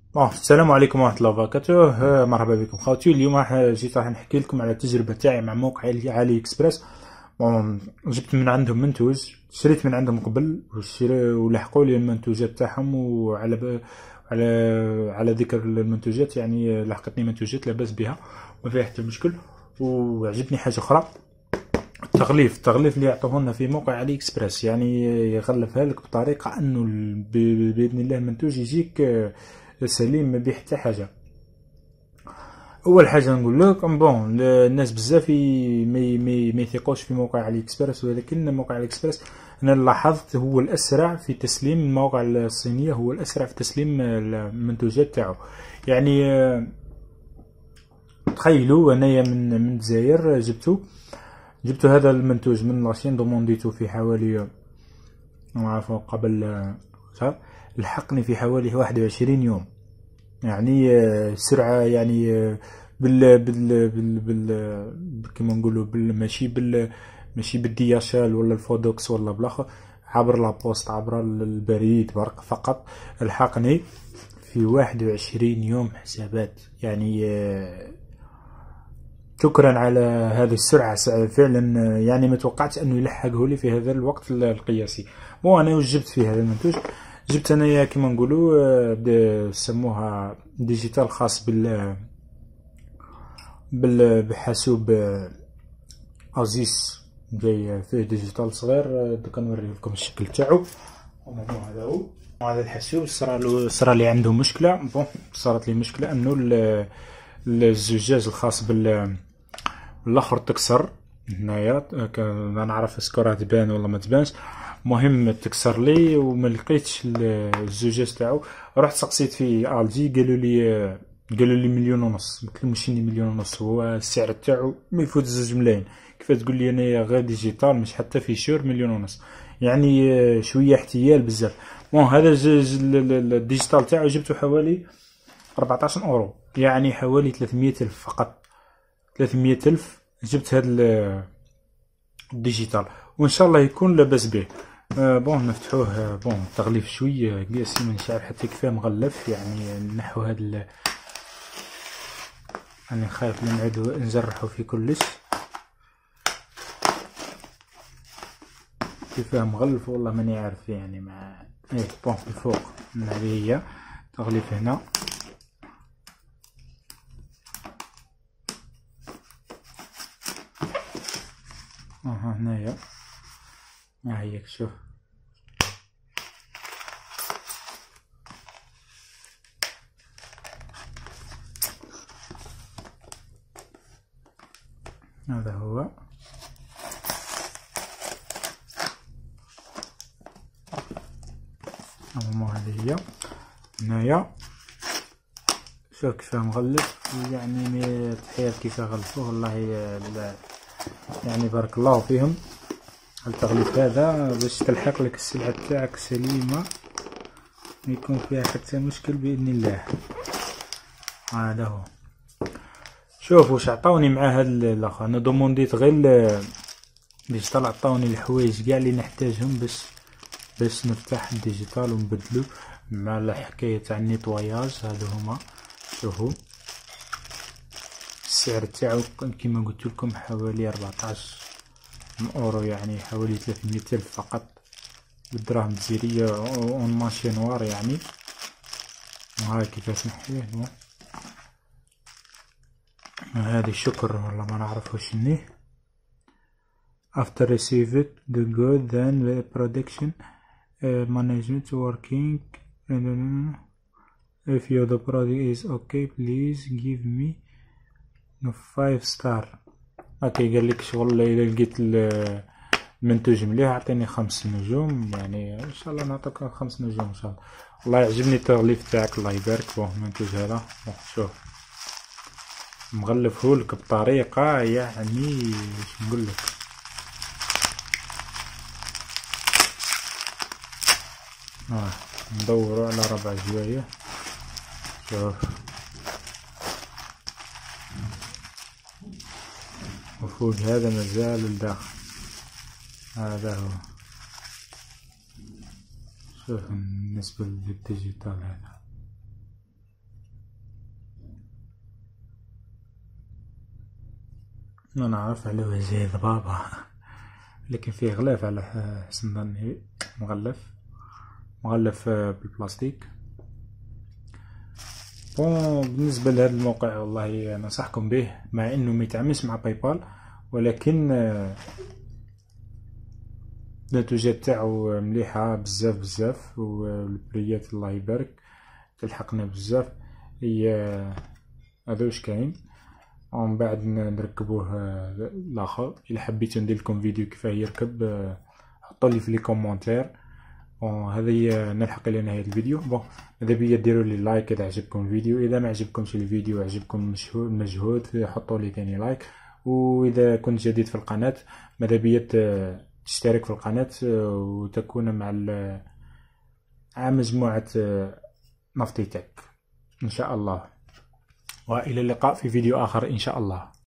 السلام عليكم ورحمة الله وبركاته. مرحبا بكم خوتي. اليوم راح نحكي لكم على التجربة تاعي مع موقع علي اكسبريس. جبت من عندهم منتوج، شريت من عندهم قبل ولحقوا لي المنتوجات تاعهم، وعلى على على ذكر المنتوجات يعني لحقتني منتوجات لاباس بها ما فيها حتى مشكل. وعجبني حاجة أخرى، التغليف اللي يعطوه في موقع علي اكسبريس، يعني يغلفها لك بطريقة انه باذن الله المنتوج يجيك سليم ما بيه حتى حاجة. اول حاجة نقول لك الناس بزاف ما يثقوش في موقع علي اكسبريس، ولكن موقع علي اكسبريس انا لاحظت هو الاسرع في تسليم المواقع الصينية، هو الاسرع في تسليم المنتوجات تاعو. يعني تخيلوا انايا من الجزائر جبت هذا المنتوج من لاشين، دومونديتو في حوالي قبل شهر، لحقني في حوالي 21 يوم. يعني سرعة، يعني كما نقولوا ماشي بالدياشال ولا الفودوكس ولا بالاخر، عبر لابوست، عبر البريد برق فقط لحقني في 21 يوم حسابات. يعني شكرا على هذه السرعة فعلا، يعني ما توقعتش انه يلحقه لي في هذا الوقت القياسي. انا وجبت في هذا المنتوج، جبت انايا كما نقولوا سموها ديجيتال خاص بحاسوب ازيس، جاي فيه ديجيتال صغير. دوكا نوري لكم الشكل تاعو. هذا هو هذا الحاسوب. صرا لي عنده مشكلة. صارت لي مشكلة انه الزجاج الخاص بالاخر تكسر هنايا. ما نعرف اسكو راه تبان ولا ما تبانش، مهم تكسر لي وما لقيتش الزجاج تاعو. رحت سقسيت في الجي، قالوا لي مليون ونص. قلت لهم ماشي مليون ونص، هو السعر تاعو ما يفوت 2 ملايين. كيف تقول لي انايا غير ديجيتال مش حتى في شور مليون ونص؟ يعني شويه احتيال بزاف. هذا الديجيتال تاعو جبته حوالي 14 اورو، يعني حوالي 300 الف فقط. 300 الف جبت هذا الديجيتال، وان شاء الله يكون لاباس به. نفتحوه. التغليف شويه قاسي، مانيش عارف حتى كيفاه مغلف. يعني نحو هذا انا خايف نعيدو نجرحو في كلش. كيفاه مغلف والله ماني عارف، يعني مع الفوق. هذه هي تغليف هنا. هنايا ها هي، شوف. هذا هو. هذه هي هنايا. شوف كيفاه مغلف، يعني تحيات كيفاه غلفوه والله. يعني بارك الله فيهم. التغليف هذا باش تلحق لك السلعة تاعك سليمة، ما يكون فيها حتى مشكل بإذن الله. هذا هو. شوف واش عطاوني مع هاد الاخر. انا دومونديت غير ديجيتال، عطاوني الحوايج كاع اللي نحتاجهم باش نفتح الديجيتال ونبدلو، مع الحكاية تاع النيطواياج. هادو هما. شوفوا السعر تاعو كيما قلت لكم حوالي 14 اورو، يعني حوالي 300 الف فقط بالدراهم الجزائرية اون ماشي نوار. يعني وهاي كيفاش نحيه. هذه شكر والله ما نعرف واش نيه. after receive it the good then the production management working. if you the product is okay please give me 5 star. قال لك شغل اذا لقيت المنتوج مليح اعطيني 5 نجوم. يعني ان شاء الله نعطيك 5 نجوم ان شاء الله. والله يعجبني التغليف تاعك، الله يبارك. المنتوج هذا شوف مغلفهولك بطريقة، يعني واش نقولك. ندورو على 4 زوايا. شوف وفوق هذا مازال الداخل. هذا هو. شوف بالنسبة للديجيتال هذا ما نعرف على وجه ضبابة، لكن فيه غلاف على حسن ظني، مغلف بالبلاستيك. بون بالنسبة لهذا الموقع والله ننصحكم به، مع انه ما يتعاملش مع باي بال، ولكن النتوجات تاعو مليحة بزاف، والبريات الله يبارك تلحقنا بزاف. هي هذا واش كاين، ومن بعد نركبوه الاخر. الا حبيتو ندير لكم فيديو كيفاه يركب حطوا لي في لي كومونتير. هذا هي نلحق الى نهايه الفيديو. بون ماذا بيا ديروا لي لايك اذا عجبكم الفيديو، اذا ما عجبكمش الفيديو وعجبكم المجهود حطوا لي ثاني لايك. واذا كنت جديد في القناه ماذا بيا تشترك في القناه وتكون مع مجموعه نفتي تك ان شاء الله. والى اللقاء في فيديو اخر ان شاء الله.